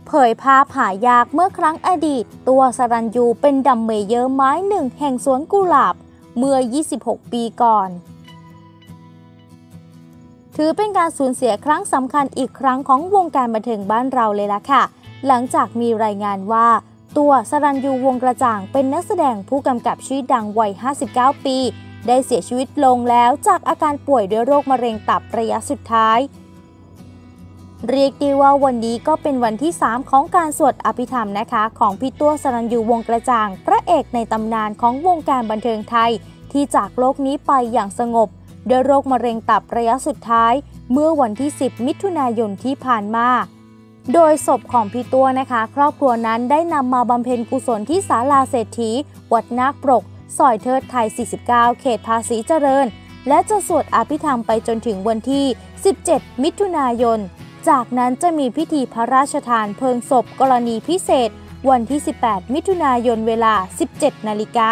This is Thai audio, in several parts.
เผยภาพหายากเมื่อครั้งอดีตตัวสรัญญูเป็นดัมเมเยอร์ไม้หนึ่งแห่งสวนกุหลาบเมื่อ 26 ปีก่อนถือเป็นการสูญเสียครั้งสำคัญอีกครั้งของวงการบันเทิงบ้านเราเลยล่ะค่ะหลังจากมีรายงานว่าตัวสรัญญูวงศ์กระจ่างเป็นนักแสดงผู้กำกับชื่อดังวัย 59 ปีได้เสียชีวิตลงแล้วจากอาการป่วยด้วยโรคมะเร็งตับระยะสุดท้ายเรียกได้ว่าวันนี้ก็เป็นวันที่ 3 ของการสวดอภิธรรมนะคะของพี่ตัวสรัญญูวงศ์กระจ่างพระเอกในตำนานของวงการบันเทิงไทยที่จากโลกนี้ไปอย่างสงบด้วยโรคมะเร็งตับระยะสุดท้ายเมื่อวันที่ 10 มิถุนายนที่ผ่านมาโดยศพของพี่ตัวนะคะครอบครัวนั้นได้นำมาบำเพ็ญกุศลที่ศาลาเศรษฐีวัดนาคปรกซอยเทิดไทย 49 เขตภาษีเจริญและจะสวดอภิธรรมไปจนถึงวันที่ 17 มิถุนายนจากนั้นจะมีพิธีพระราชทานเพลิงศพกรณีพิเศษวันที่ 18 มิถุนายนเวลา 17 นาฬิกา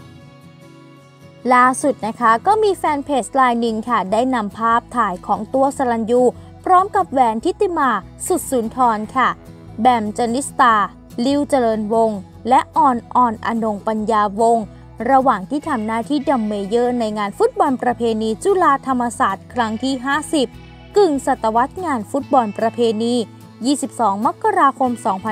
ล่าสุดนะคะก็มีแฟนเพจรายหนึ่งค่ะได้นำภาพถ่ายของตัวสรัญญูพร้อมกับแหวนทิติมาสุดสุนทรค่ะแบมจนิสตาลิวเจริญวงศ์และออนอนงปัญญาวงศ์ระหว่างที่ทำหน้าที่ดัมเมเยอร์ในงานฟุตบอลประเพณีจุฬาธรรมศาสตร์ครั้งที่ 50 กึ่งศตวรรษงานฟุตบอลประเพณี 22 มกราคม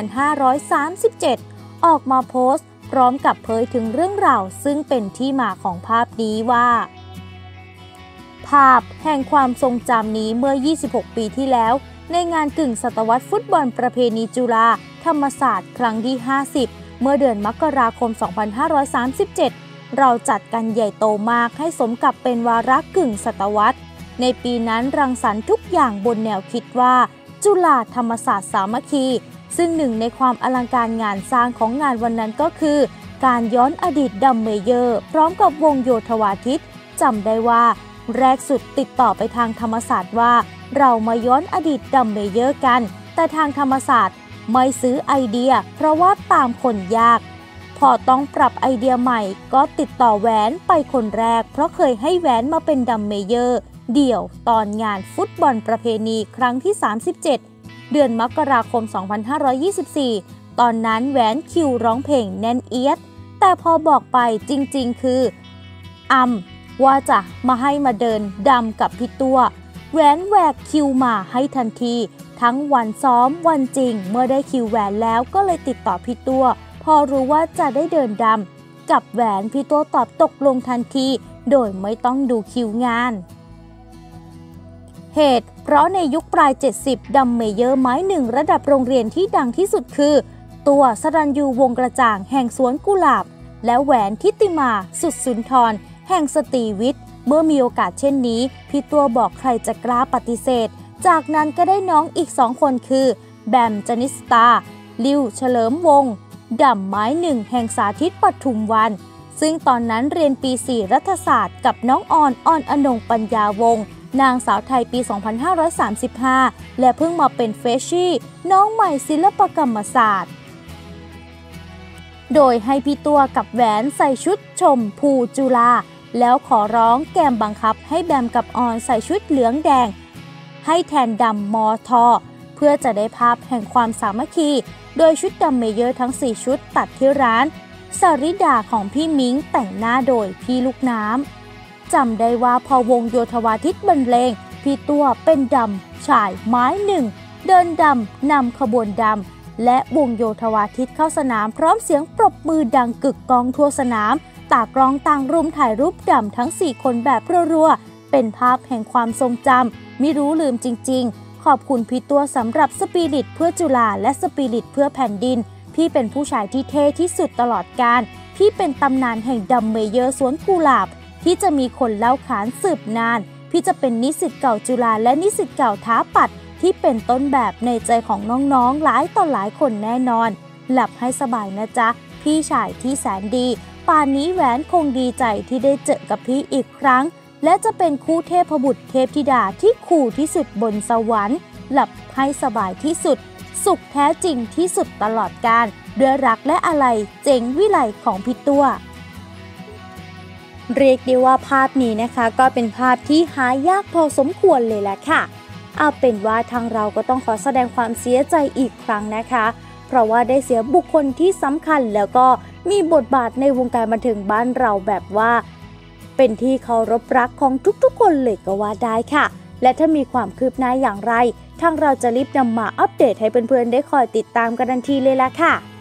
2537 ออกมาโพสต์พร้อมกับเผยถึงเรื่องราวซึ่งเป็นที่มาของภาพนี้ว่าภาพแห่งความทรงจำนี้เมื่อ 26 ปีที่แล้วในงานกึ่งศตวรรษฟุตบอลประเพณีจุฬาธรรมศาสตร์ครั้งที่ 50 เมื่อเดือนมกราคม 2537 เราจัดกันใหญ่โตมากให้สมกับเป็นวาระกึ่งศตวรรษในปีนั้นรังสรรค์ทุกอย่างบนแนวคิดว่าจุฬาธรรมศาสตร์สามัคคีซึ่งหนึ่งในความอลังการงานสร้างของงานวันนั้นก็คือการย้อนอดีตดัมเมเยอร์พร้อมกับวงโยธวาทิตจำได้ว่าแรกสุดติดต่อไปทางธรรมศาสตร์ว่าเรามาย้อนอดีตดัมเมเยอร์กันแต่ทางธรรมศาสตร์ไม่ซื้อไอเดียเพราะว่าตามคนยากพอต้องปรับไอเดียใหม่ก็ติดต่อแหวนไปคนแรกเพราะเคยให้แหวนมาเป็นดัมเมเยอร์เดี่ยวตอนงานฟุตบอลประเพณีครั้งที่ 37 เดือนมกราคม 2524 ตอนนั้นแหวนคิวร้องเพลงแน่นเอียดแต่พอบอกไปจริงๆคือว่าจะมาให้มาเดินดำกับพี่ตัวแหวนแหวกคิวมาให้ทันทีทั้งวันซ้อมวันจริงเมื่อได้คิวแหวนแล้วก็เลยติดต่อพี่ตัวพอรู้ว่าจะได้เดินดำกับแหวนพี่ตัวตอบตกลงทันทีโดยไม่ต้องดูคิวงานเหตุเพราะในยุคปลาย 70 ดัมเมเยอร์ไม้หนึ่งระดับโรงเรียนที่ดังที่สุดคือตัวสรัญญูวงศ์กระจ่างแห่งสวนกุหลาบและแหวนทิติมาสุดสุนทรแห่งสตรีวิทย์เมื่อมีโอกาสเช่นนี้พี่ตัวบอกใครจะกล้าปฏิเสธจากนั้นก็ได้น้องอีก2 คนคือแบมจนิสตาลิวเฉลิมวงศ์ดั่มไม้หนึ่งแห่งสาธิตปทุมวันซึ่งตอนนั้นเรียนปี 4 รัฐศาสตร์กับน้องอนงปัญญาวงศ์นางสาวไทยปี 2535 และเพิ่งมาเป็นเฟรชชี่น้องใหม่ศิลปกรรมศาสตร์โดยให้พี่ตัวกับแหวนใส่ชุดชมพูจุฬาแล้วขอร้องแกมบังคับให้แบมกับออนใส่ชุดเหลืองแดงให้แทนดำมอทอเพื่อจะได้ภาพแห่งความสามัคคีโดยชุดดัมเมเยอร์ทั้ง 4 ชุดตัดที่ร้านสริดาของพี่มิ้งแต่งหน้าโดยพี่ลูกน้ำจำได้ว่าพอวงโยธวาทิตบรรเลงพี่ตัวเป็นดำชายไม้หนึ่งเดินดำนำขบวนดำและวงโยธวาทิตเข้าสนามพร้อมเสียงปรบมือดังกึกก้องทั่วสนามตากล้องต่างรุมถ่ายรูปดำทั้ง 4 คนแบบรัวๆเป็นภาพแห่งความทรงจำไม่รู้ลืมจริงๆขอบคุณพี่ตัวสำหรับสปิริตเพื่อจุฬาและสปิริตเพื่อแผ่นดินพี่เป็นผู้ชายที่เท่ที่สุดตลอดกาลพี่เป็นตำนานแห่งดัมเมเยอร์สวนกุหลาบที่จะมีคนเล่าขานสืบนานพี่จะเป็นนิสิตเก่าจุฬาและนิสิตเก่าท้าปัดที่เป็นต้นแบบในใจของน้องๆหลายต่อหลายคนแน่นอนหลับให้สบายนะจ๊ะพี่ชายที่แสนดีป่านนี้แหวนคงดีใจที่ได้เจอกับพี่อีกครั้งและจะเป็นคู่เทพบุตรเทพธิดาที่คู่ที่สุดบนสวรรค์หลับให้สบายที่สุดสุขแท้จริงที่สุดตลอดกาลด้วยรักและอะไรเจ๋งวิไลของพี่ตัวเรียกได้ว่าภาพนี้นะคะก็เป็นภาพที่หายากพอสมควรเลยแหละค่ะเอาเป็นว่าทางเราก็ต้องขอแสดงความเสียใจอีกครั้งนะคะเพราะว่าได้เสียบุคคลที่สำคัญแล้วก็มีบทบาทในวงการบันเทิงบ้านเราแบบว่าเป็นที่เคารพรักของทุกๆคนเลยก็ว่าได้ค่ะและถ้ามีความคืบหน้าอย่างไรทางเราจะรีบนำมาอัปเดตให้เพื่อนๆได้คอยติดตามกันทันทีเลยล่ะค่ะ